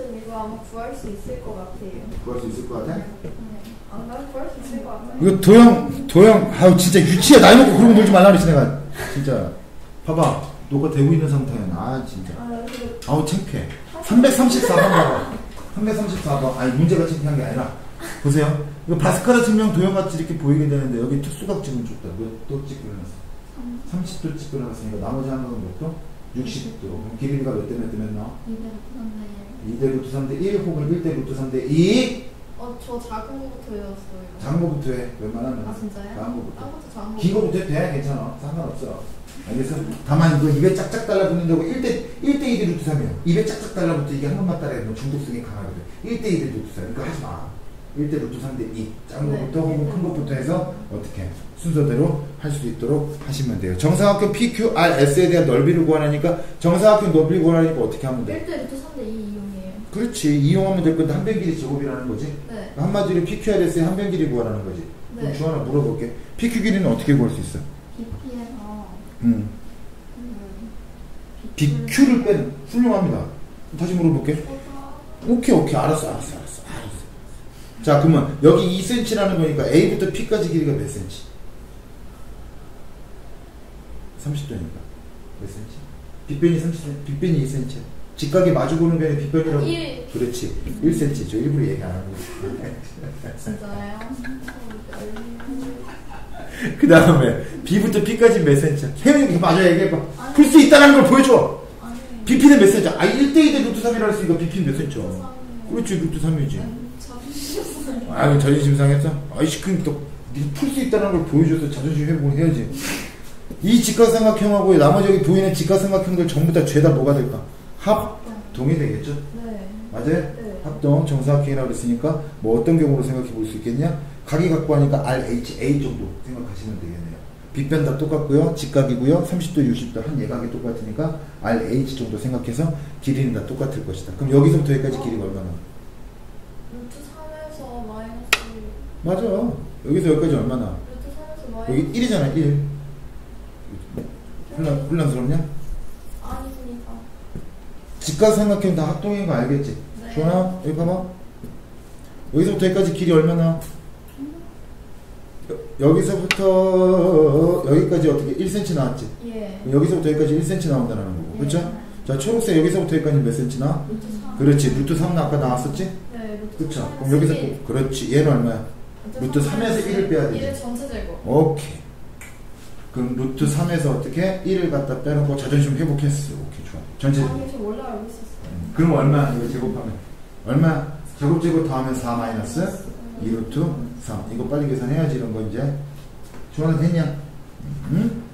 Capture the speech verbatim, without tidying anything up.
선생님 이거 아마 구할 수 있을 것 같아요. 구할 수 있을 것 같아? 네. 아, 난 구할 수 있을 것 같아요. 이거 도형, 도형, 아우, 진짜 유치해. 나이 먹고 그런 거 놀지 말라 그랬지, 내가. 진짜. 봐봐. 녹화 되고 있는 상태야. 아, 진짜. 아, 아우, 창피해. 삼백삼십사 번 봐봐. 삼백삼십사 번. 아니, 문제가 창피한 게 아니라. 보세요. 이거 바스카르 증명 도형같이 이렇게 보이게 되는데, 여기 특수각 지금 줬다. 몇 도 찍고 일어났어? 삼십 도 찍고 일어났으니까, 나머지 한 거는 몇 도? 육십 도. 그럼 길이가 몇 대 몇 대 몇 나와? 이 대 루트 삼 대 일 혹은 일 대 루트 삼 대 이. 어, 저 작은 거부터 외웠어요. 작은 거부터 해. 웬만하면. 아, 진짜요? 작은 거부터. 아무것도 작은 거. 긴 거부터 해도 돼. 괜찮아. 상관없어. 알겠어? 다만 이거 입에 짝짝 달라붙는다고 일 대 일 대 이 대 루트 삼이야. 입에 짝짝 달라붙어 이게 한 번만 따라해. 너 중독성이 강하거든. 일 대 이 대 루트 삼. 그러니까 하지 마. 일 대 루트 삼 대 이. 작은 네. 거부터 혹은 큰 것부터 해서 어떻게 순서대로 할 수 있도록 하시면 돼요. 정사각형 피 큐 알 에스에 대한 넓이를 구하라니까 정사각형 넓이를 구하라니까 어떻게 하면 돼? 일 대 루트 삼 대 이 이용이에요. 그렇지. 이용하면 될 건데 한 변 길이 제곱이라는 거지. 네. 한마디로 피 큐 알 에스의 한 변 길이 구하라는 거지. 네. 그럼 주하나 물어볼게. 피 큐 길이는 어떻게 구할 수 있어? 비피에서 음. 음, 비 큐를 뺀 훌륭합니다. 다시 물어볼게. 오케이 오케이 알았어 알았어 알았어 알았어. 자 그러면 여기 이 센티미터라는 거니까 A부터 P까지 길이가 몇 센치? 삼십 도니까 몇 센치? 빗변이 삼십 센티미터, 빗변이 이 센티미터. 직각이 마주보는 변이 빗변이라고. 일. 그렇지. 일 센티미터. 저 일부러 얘기 안 하고. 진짜요? 그 다음에 B부터 P까지 몇 센치야? 혜연이 맞아 얘기해봐. 풀 수 있다는 걸 보여줘. 아니. 비피는 몇 센치야? 아 일 대 이 대 루트 삼이라 했으니까 비피는 몇 센치야? 그렇지 루트 삼이지. 자주셨어요. 아 자존심 상했어? 아이씨 그럼 또 풀 수 있다는 걸 보여줘서 자존심 회복을 해야지. 이 직각삼각형하고 나머지 여기 보이는 직각삼각형들 전부 다 죄다 뭐가 될까? 합동이 되겠죠? 네. 맞아요? 네. 합동 정사각형이라고 그랬으니까 뭐 어떤 경우로 생각해 볼 수 있겠냐? 각이 갖고 하니까 알 에이치 에이 정도 생각하시면 되겠네요. 빗변 다 똑같고요. 직각이고요. 삼십 도 육십 도 한 예각이 똑같으니까 알 에이치 정도 생각해서 길이는 다 똑같을 것이다. 그럼 여기서부터 여기까지 어? 길이가 얼마나? 루트 삼에서 마이너스 맞아. 여기서 여기까지 얼마나? 루트 삼에서 마이너스 여기 일이잖아 일. 혼란, 혼란스럽냐? 아니니까. 직각삼각형 다 합동인 거 알겠지? 네. 주원아 여기 봐봐. 여기서부터 여기까지 길이 얼마나? 여, 여기서부터 여기까지 어떻게 일 센티미터 나왔지? 예. 여기서부터 여기까지 일 센티미터 나온다는 거고. 예. 그렇죠? 자 초록색 여기서부터 여기까지 몇 센티미터 나와? 루트 삼. 그렇지. 루트 삼 아까 나왔었지? 네, 루트 그렇죠. 삼에서 그럼 여기서 일. 꼭 그렇지. 얘는 얼마야? 루트 삼에서 일을 빼야 되지. 일의 전체 제곱. 오케이. 그럼 루트 삼에서 어떻게 일을 갖다 빼놓고 자존심 회복했어. 오케이 좋아. 전체 제곱. 아니, 저 원래 알고 있었어요. 음, 그럼 얼마? 이거 제곱하면 얼마? 제곱 제곱 더하면 사 마이너스 이 루트 삼. 이거 빨리 계산해야지 이런 거 이제. 주원은 했냐? 응?